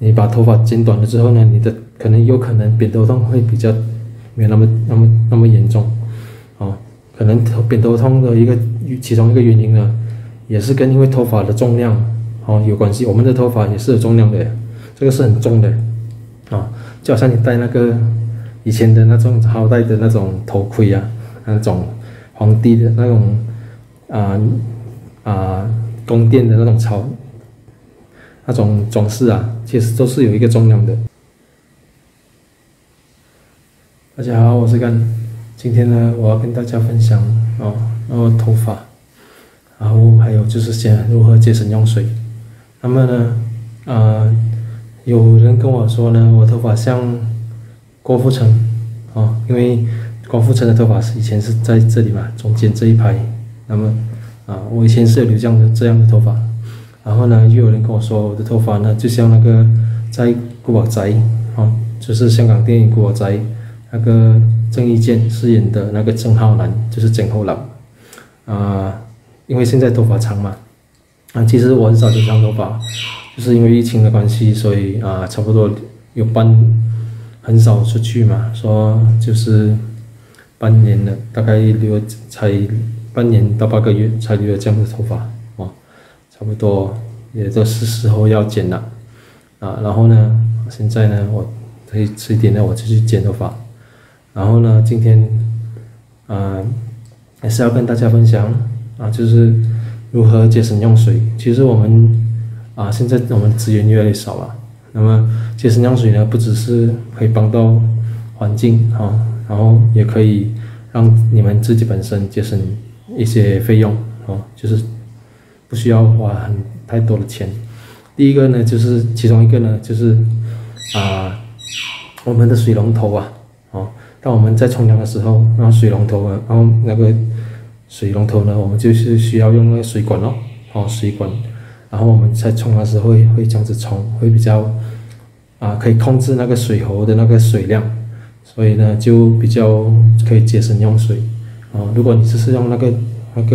你把头发剪短了之后呢，你的有可能扁头痛会比较没有那么严重哦。可能扁头痛的其中一个原因呢，也是因为头发的重量有关系。我们的头发也是有重量的，这个是很重的就好像你戴那个以前的那种好戴的那种头盔啊，那种皇帝的那种宫殿的那种装饰啊，其实都是有一个重量的。大家好，我是干，今天呢，我要跟大家分享头发，然后还有就是如何节省用水。那么呢，有人跟我说呢，我头发像郭富城因为郭富城的头发以前是在这里嘛，中间这一排。那么我以前是有留这样的头发。然后呢，又有人跟我说我的头发呢，就像那个在古惑仔就是香港电影古惑仔那个郑伊健饰演的那个郑浩南，就是郑厚南因为现在头发长嘛其实我很少留长头发，就是因为疫情的关系，所以差不多有很少出去嘛，说就是半年了，大概才半年到8个月才留了这样的头发差不多也都是时候要剪了然后呢，现在呢，我可以迟一点呢，我就去剪头发。然后呢，今天也是要跟大家分享就是如何节省用水。其实我们现在我们资源越来越少了，那么节省用水呢，不只是可以帮到环境然后也可以让你们自己本身节省一些费用就是不需要花太多的钱。第一个呢，就是其中一个呢，就是我们的水龙头当我们在冲凉的时候，然后水龙头呢，我们就是需要用那个水管水管，然后我们在冲的时候会这样子冲，会比较可以控制那个水喉的那个水量，所以呢就比较可以节省用水如果你只是用那个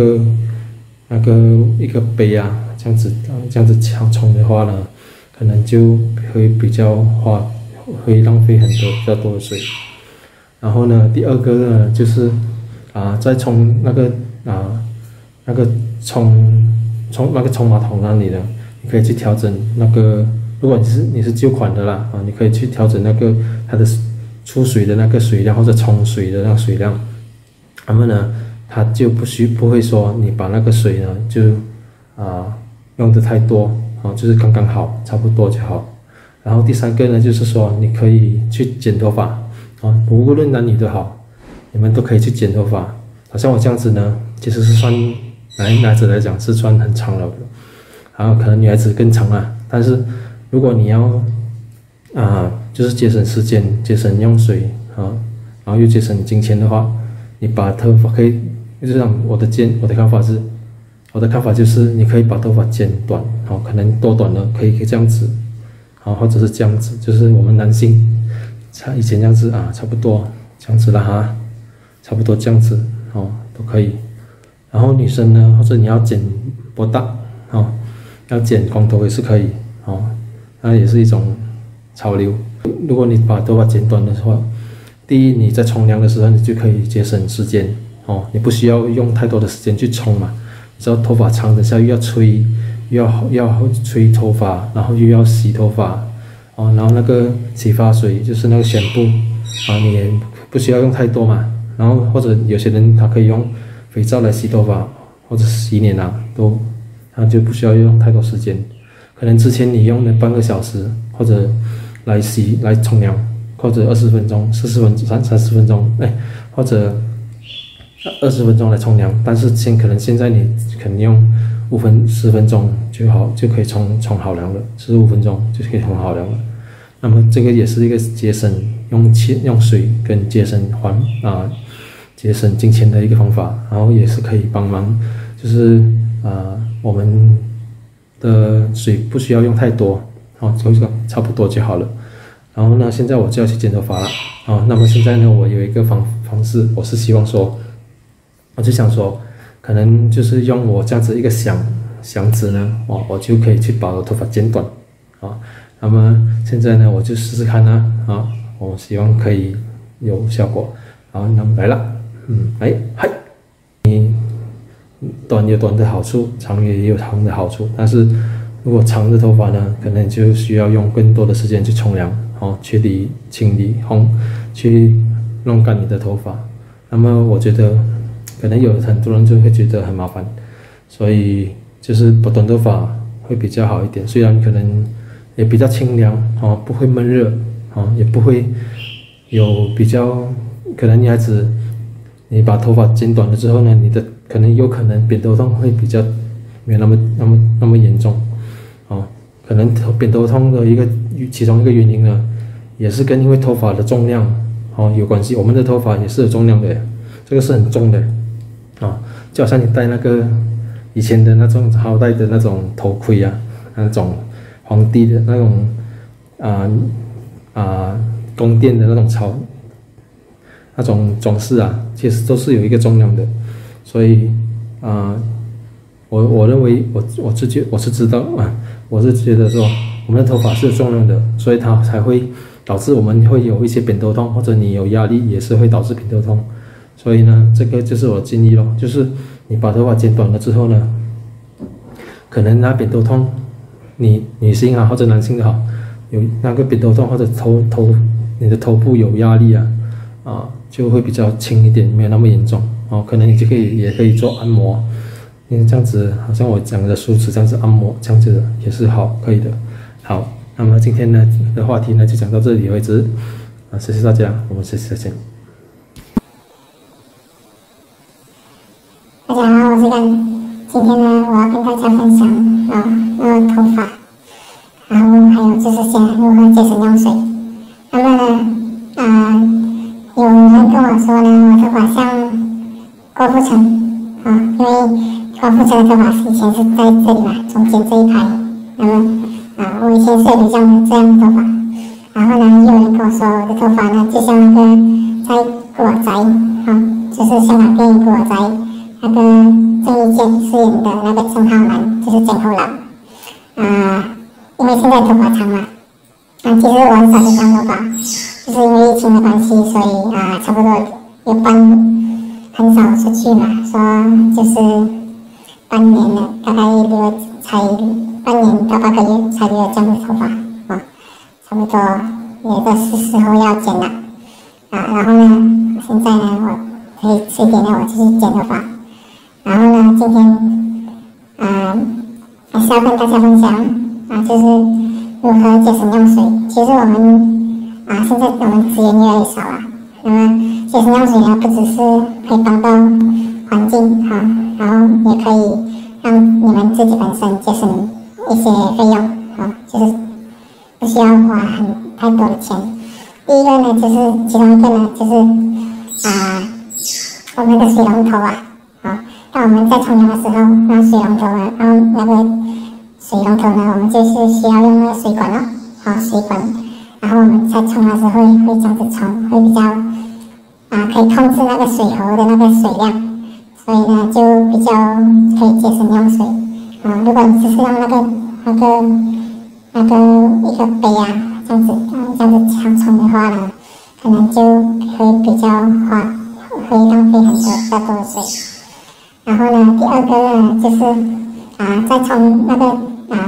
一个杯这样子冲的话呢，可能就会会浪费比较多的水。然后呢，第二个呢，就是在冲那个冲马桶那里呢，你可以去调整那个，如果你是旧款的啦你可以去调整它的出水的那个水量，或者冲水的那个水量。那么呢，它就不会说你把那个水呢就用的太多就是刚刚好，差不多就好。然后第三个呢，就是说你可以去剪头发无论男女都好，你们都可以去剪头发。好像我这样子呢，其实是算男孩子来讲是算很长了的，然后可能女孩子更长但是如果你要就是节省时间、节省用水然后又节省金钱的话，你把头发可以，就是我的看法就是你可以把头发剪短可能多短呢，可以这样子或者是这样子，就是我们男性以前这样子差不多这样子了差不多这样子都可以。然后女生呢，或者你要剪波大要剪光头也是可以那也是一种潮流。如果你把头发剪短的话，第一你在冲凉的时候你就可以节省时间你不需要用太多的时间去冲嘛。你知道头发长，等下又要吹，又要吹头发，然后又要洗头发然后那个洗发水就是那个宣布你也不需要用太多嘛。然后或者有些人他可以用肥皂来洗头发或者洗脸他就不需要用太多时间。可能之前你用了半个小时或者来冲凉，或者20分钟、40分钟、30分钟或者20分钟来冲凉，但是可能现在你可能用10分钟就可以冲好凉了，15分钟就可以冲好凉了。那么这个也是一个节省用水跟节省金钱的一个方法，然后也是可以帮忙，就是我们的水不需要用太多差不多就好了。然后呢，现在我就要去剪头发了那么现在呢，我有一个方式，我是希望说，我就想说，可能就是用我这样子一个响指呢我就可以去把我的头发剪短那么现在呢，我就试试看啊，我希望可以有效果。好，那么来了，嗨，你短有短的好处，长也有长的好处。但是如果长的头发呢，可能就需要用更多的时间去冲凉，去清理去弄干你的头发。那么我觉得，可能有很多人就会觉得很麻烦，所以就是短头发会比较好一点。虽然可能也比较清凉，不会闷热，也不会有比较可能女孩子你把头发剪短了之后呢，你的有可能扁头痛会比较没有那么严重，可能扁头痛的其中一个原因呢，也是因为头发的重量有关系。我们的头发也是有重量的，这个是很重的就好像你戴那个以前的那种好戴的那种头盔啊，那种皇帝的那种宫殿的那种那种装饰啊，其实都是有一个重量的。所以我认为我是知道我是觉得说我们的头发是有重量的，所以它才会导致我们会有一些扁头痛，或者你有压力也是会导致扁头痛。所以呢，这个就是我的建议咯，就是你把头发剪短了之后呢，可能那扁头痛，你女性或者男性的有那个扁头痛或者你的头部有压力就会比较轻一点，没有那么严重可能你也可以做按摩，因为这样子好像我讲的梳子这样子按摩，这样子也是可以的。好，那么今天的话题呢就讲到这里为止谢谢大家，我们下次再见。 大家好，我是甘。今天呢，我要跟大家分享头发，然后还有就是如何节省用水。那么呢，有人跟我说呢，我头发像郭富城因为郭富城的头发以前是在这里嘛，中间这一排。那么我以前是有这样的头发。然后呢，又有人跟我说我的头发呢，就像那个在古惑仔就是香港电影古惑仔。那个郑伊健饰演的那个郑浩南就是剪头郎因为现在头发长嘛其实我很少去长头发，就是因为疫情的关系，所以差不多有很少出去嘛，说就是半年了，大概才半年到8个月才留这样的头发差不多也都是时候要剪了然后呢，现在呢我可以迟一点呢，我就去剪头发。然后呢，今天还是要跟大家分享就是如何节省用水。其实我们现在我们资源越来越少了，那么节省用水呢，不只是可以帮到环境然后也可以让你们自己本身节省一些费用就是不需要花太多的钱。第一个呢，就是其中一个呢，就是我们的水龙头当我们在冲凉的时候，那水龙头那个水龙头呢，我们就是需要用那个水管水管，然后我们在冲的时候会这样子冲，会比较可以控制那个水喉的那个水量，所以呢就比较可以节省用水如果你只是用那个一个杯这样子常冲的话呢，可能就会比较会浪费很多的水。然后呢，第二个呢，就是在冲那个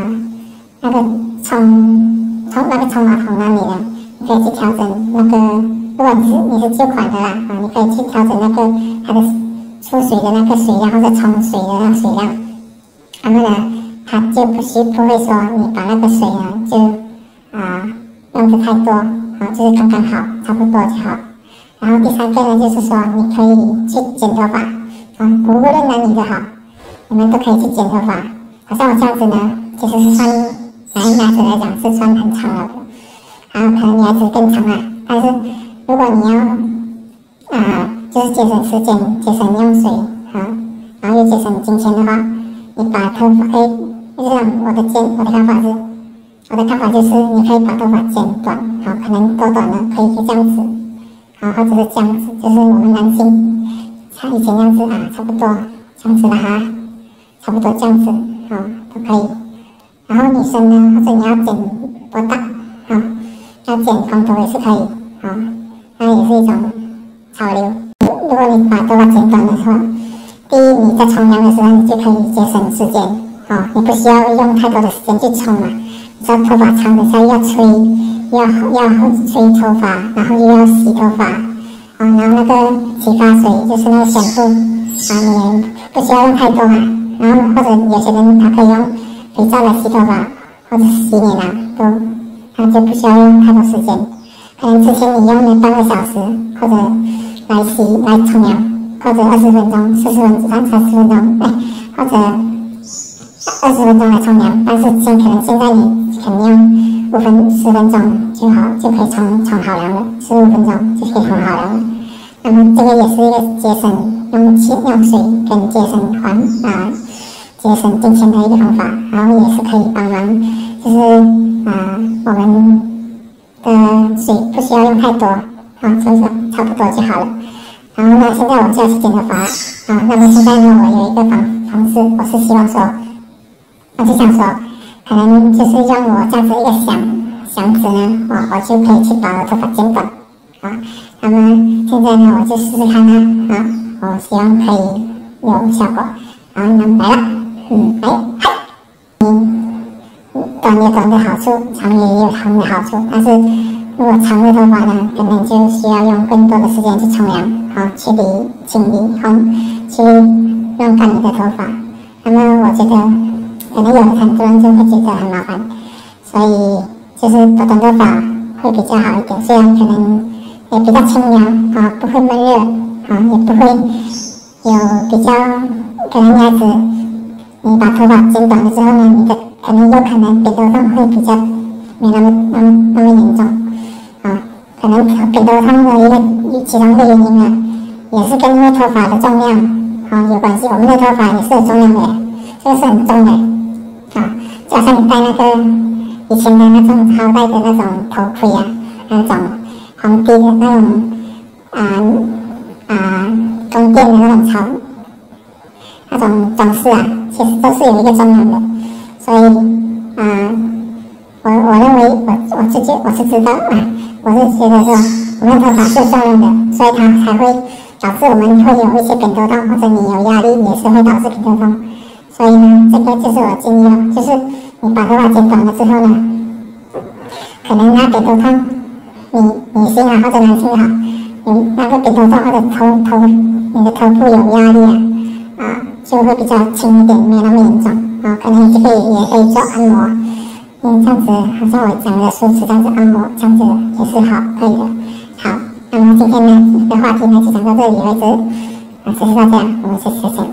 冲马桶那里呢，你可以去调整那个，如果你是旧款的你可以去调整那个它的出水的那个水量或者冲水的那个水量。那么呢，它就不会说你把那个水呢就用的太多就是刚刚好，差不多就好。然后第三个呢，就是说你可以去剪头发。无论男女的你们都可以去剪头发。好像我这样子呢，其实是算男孩子来讲是算很长了的，可能女孩子更长但是如果你要就是节省时间、节省用水然后又节省金钱的话，你把头发就是我的看法就是你可以把头发剪短可能多短呢可以这样子或者是这样子，就是我们男性像以前这样子差不多这样子的差不多这样子都可以。然后女生呢，或者你要多大，要剪光头也是可以，那也是一种潮流。如果你把头发剪短的话，第一你在冲凉的时候你就可以节省时间，你不需要用太多的时间去冲嘛。你知道头发长的时候要吹头发，然后又要洗头发，然后那个洗发水就是那个香素，你不需要用太多嘛。然后或者有些人他可以用肥皂来洗头发或者洗脸他就不需要用太多时间。可能之前你用了半个小时或者来冲凉，或者20分钟、40分钟、30分钟，或者20分钟来冲凉，但是可能现在你肯定用10分钟就可以冲好凉了，15分钟就可以冲好凉了。那么这个也是一个节省用水跟节省金钱的一个方法，然后也是可以帮忙，就是我们的水不需要用太多，就是差不多就好了。然后呢，现在我就要去剪头发那么现在呢，我有一个方式，我是希望说，我就想说，可能就是用我这样子一个响指呢，我就可以去把我的头发剪短那么现在呢，我就试试看我希望可以有效果。然后呢，来了，短有短的好处，长也有长的好处。但是如果长的头发呢，可能就需要用更多的时间去冲凉，去清理去弄干你的头发。那么我觉得，可能有很多人就会觉得很麻烦，所以就是短头发会比较好一点。虽然可能也比较清凉不会闷热也不会有比较可能女孩子你把头发剪短了之后呢，你的可能扁头痛会比较没那么严重可能扁头痛的其中一个原因呢，也是跟因为头发的重量有关系。我们的头发也是有重量的，这个是很重的加上你戴那个以前的那种朝代的那种头盔那种皇帝的那种宫殿的那种那种装饰其实都是有一个重量的，所以我认为我是知道我是觉得说我们的头发是有重量的，所以它才会导致我们会有一些扁头痛，或者你有压力也是会导致扁头痛。所以呢，这个就是我建议就是你把头发剪短了之后呢，可能那扁头痛，女性或者男性你那个扁头痛或者你的头部有压力就会比较轻一点，没有那么严重可能也可以做按摩，这样子好像我讲的梳子这样子按摩，这样子也是可以的。好，那么今天呢的话题呢就讲到这里为止谢谢大家，我们下次再见。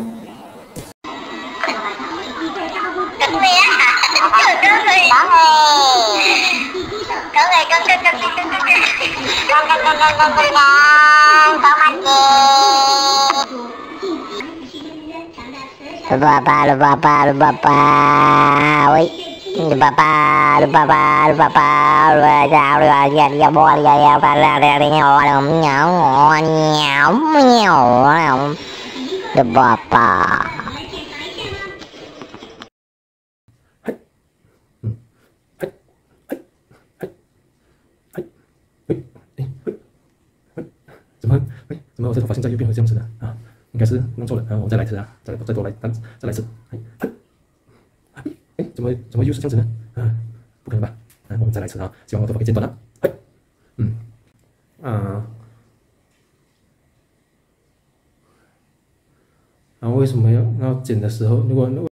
怎么我这头发现在又变回这样子的应该是弄错了我再来一次再多来再来一次怎么又是这样子呢不可能吧我们再来一次希望我头发可以剪短了然后为什么要剪的时候如果